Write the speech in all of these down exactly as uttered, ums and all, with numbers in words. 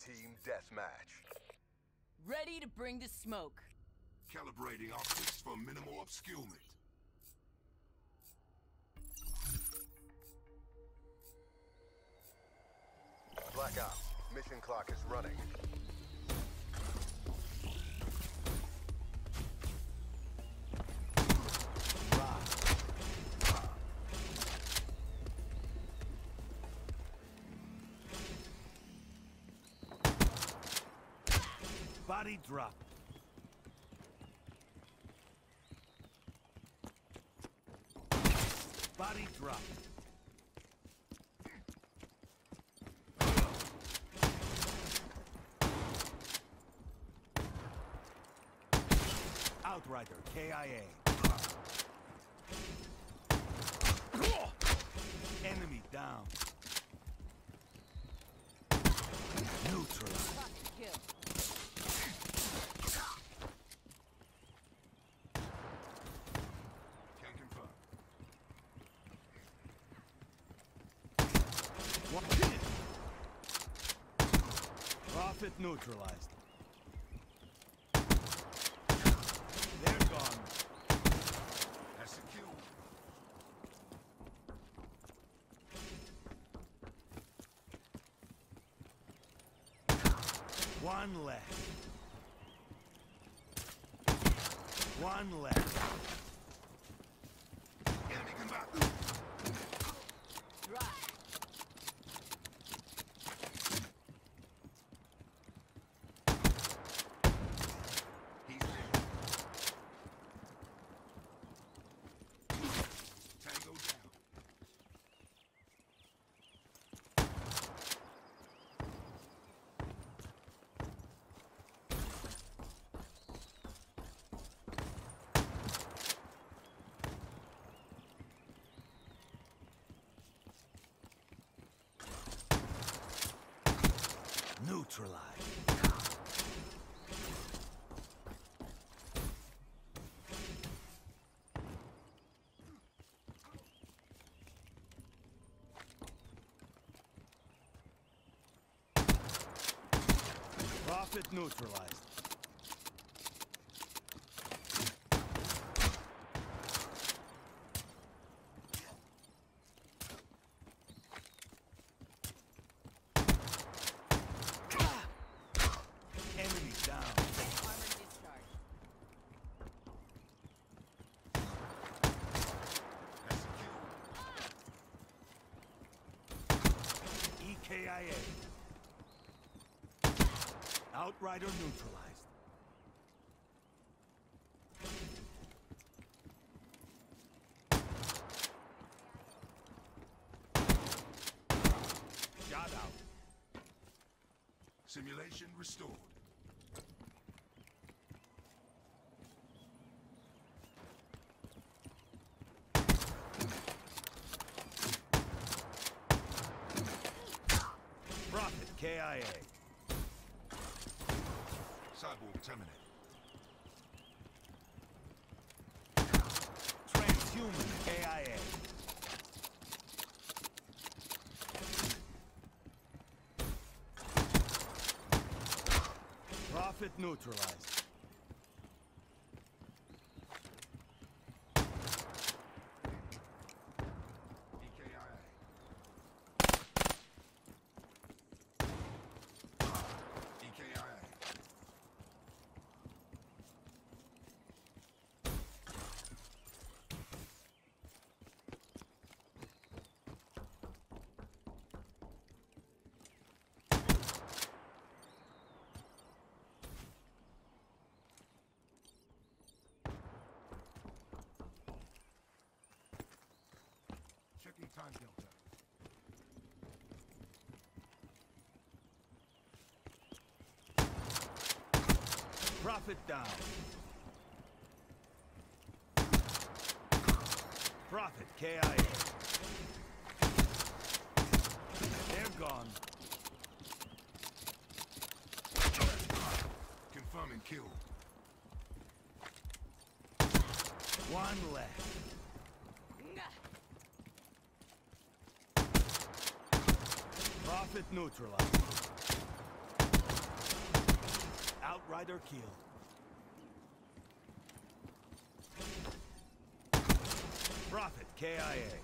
Team deathmatch. Ready to bring the smoke. Calibrating optics for minimal obscurement. Blackout. Mission clock is running. Body drop. Body drop. Outrider, K I A. Enemy down. Neutralized. Kill. Can confirm. One. Prophet neutralized. They're gone. That's secure. One left. One left. Enemy combat. Drop. He's dead. Tango down. Neutralized. Prophet neutralized. Enemy down. Armor discharge. That's secure. E K I A. Outrider neutralized. Shot out. Simulation restored. Prophet K I A. Cyborg terminated. Transhuman K I A. Prophet neutralized. E K I A. E K I A. Checking time delta. Prophet down. Prophet K I A. They're gone. Confirming kill. One left. Prophet neutralized. Outrider kill. Prophet K I A.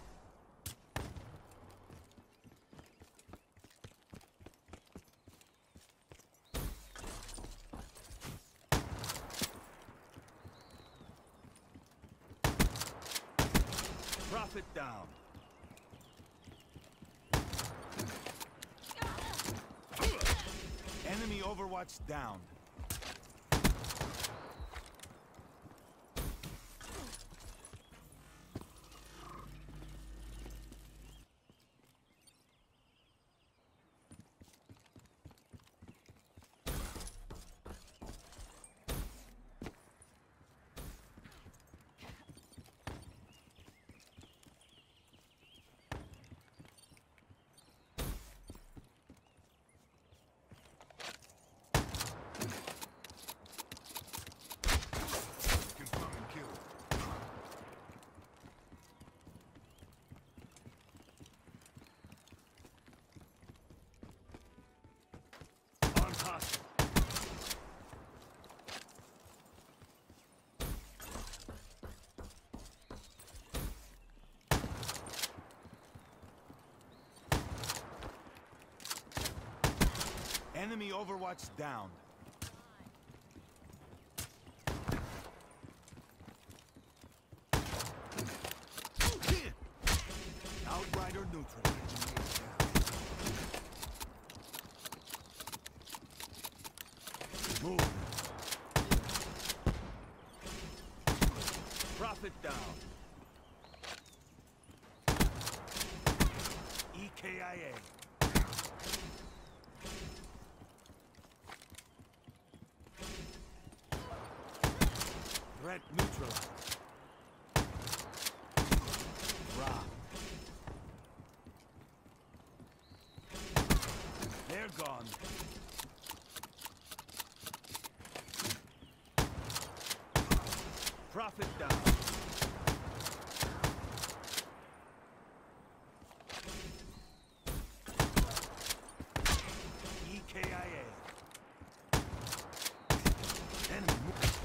Prophet down. Enemy Overwatch down. Confirming kill. On hostile. Enemy Overwatch down. Outrider neutral. Move. Prophet down. E K I A. Threat neutralized. Drop. They're gone. Prophet down. E K I A. Enemy move.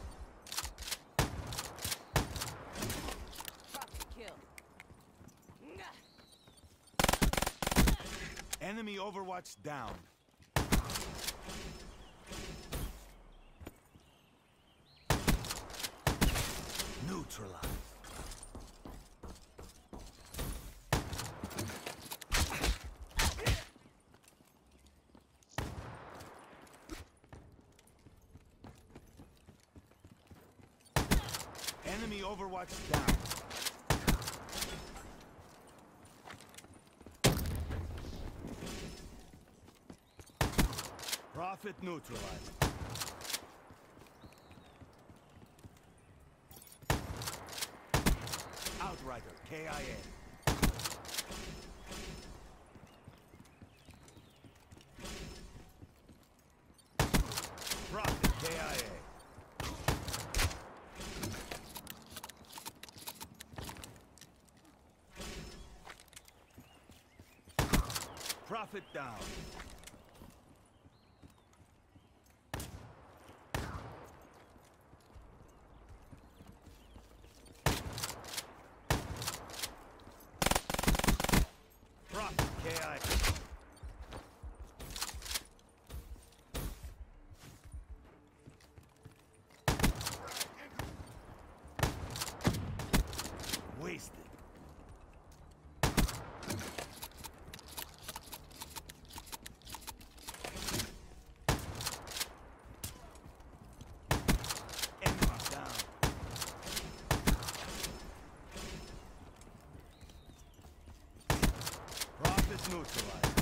Prophet kill. Enemy Overwatch down. Neutralized. Enemy Overwatch down. Prophet neutralized. Outrider K I A. Prophet K I A. Prophet down. Prophet K I A. Wasted. Enemy down. Prophet neutralized.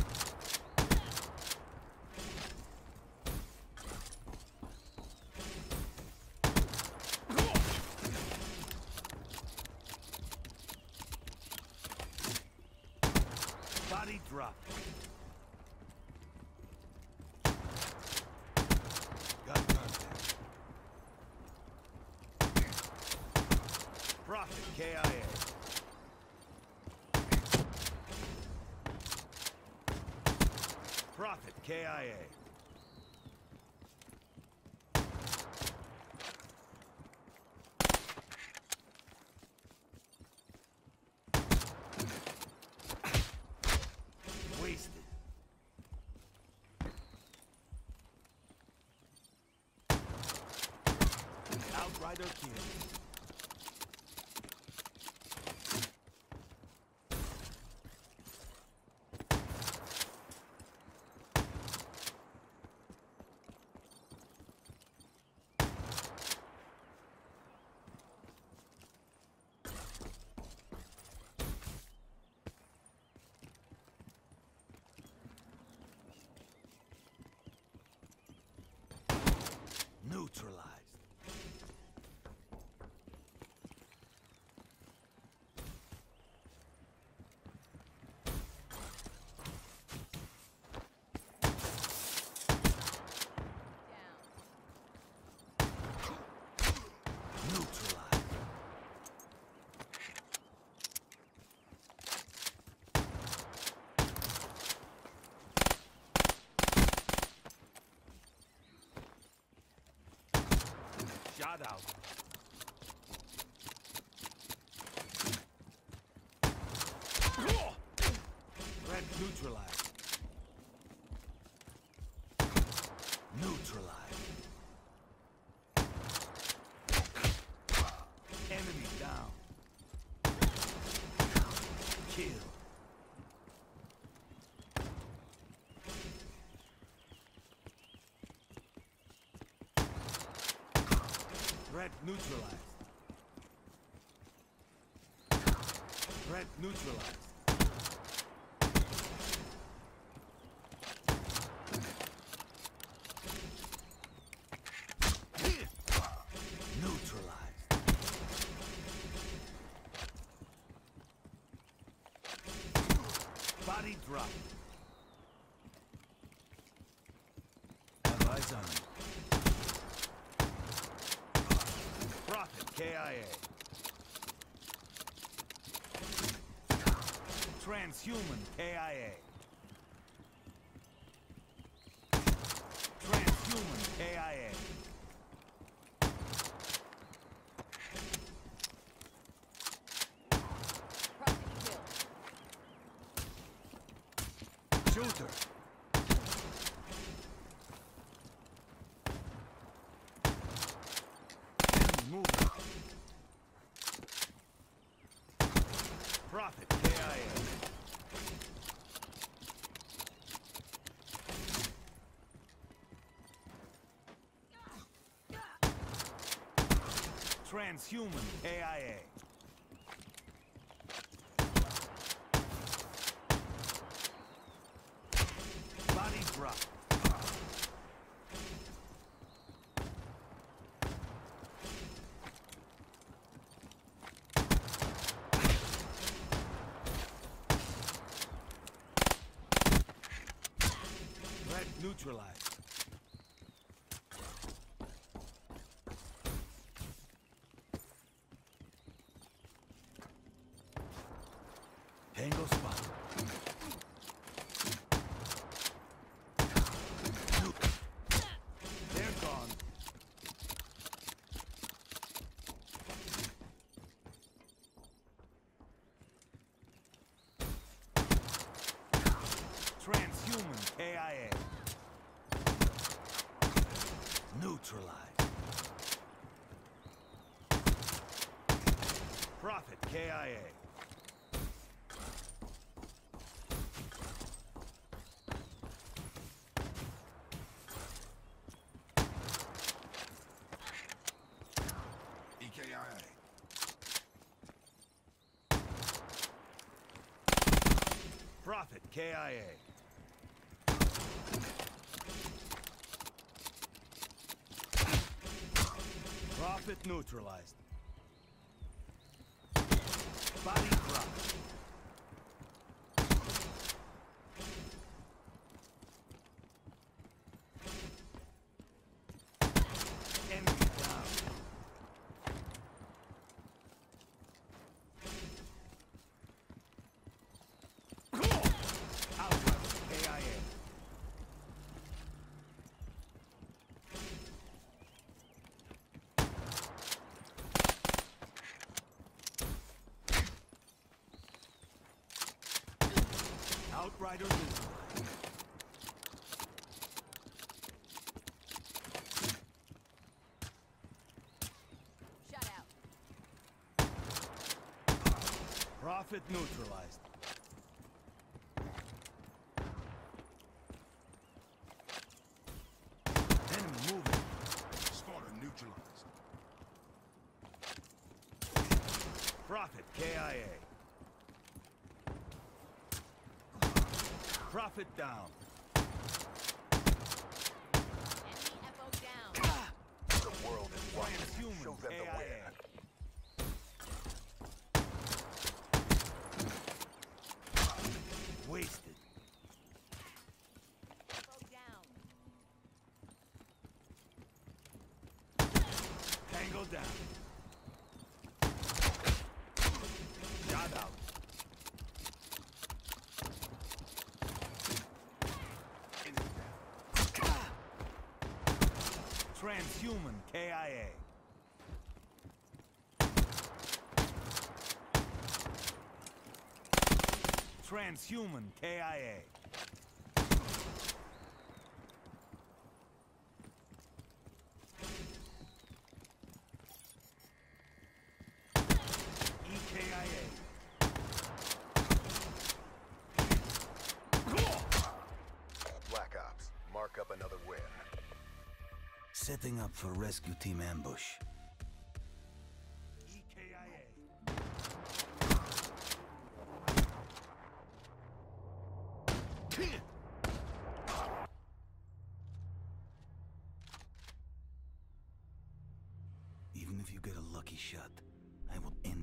Body drop. Got contact. Prophet K I A. Prophet K I A. Another kill. Neutralized. Neutralized. Shot out. Threat neutralized. Neutralized. Enemy down. Kill. Threat neutralized. Threat neutralized. Neutralized. Body drop. Have eyes on him. Profit K I A. Transhuman K I A. Transhuman K I A. Profit kill. Shooter. Enemy movement. Profit K I A. Transhuman K I A. Body drop. Threat neutralized. Tango spot. They're gone. Transhuman K I A. Neutralized. Profit K I A. E K I A. Profit K I A. Profit neutralized. Body drop. Enemy down. Outrider K I A. Prophet neutralized. Enemy moving. Spotter neutralized. Prophet K I A. Prophet down. Enemy F O down. The world is watching. Transhuman Show them the K I A. win. Wasted. F O down. Tango down. Shot out. Enemy down. Transhuman K I A. Transhuman K I A. E K I A. Black Ops, mark up another win. Setting up for rescue team ambush. E K I A. Even if you get a lucky shot, I will end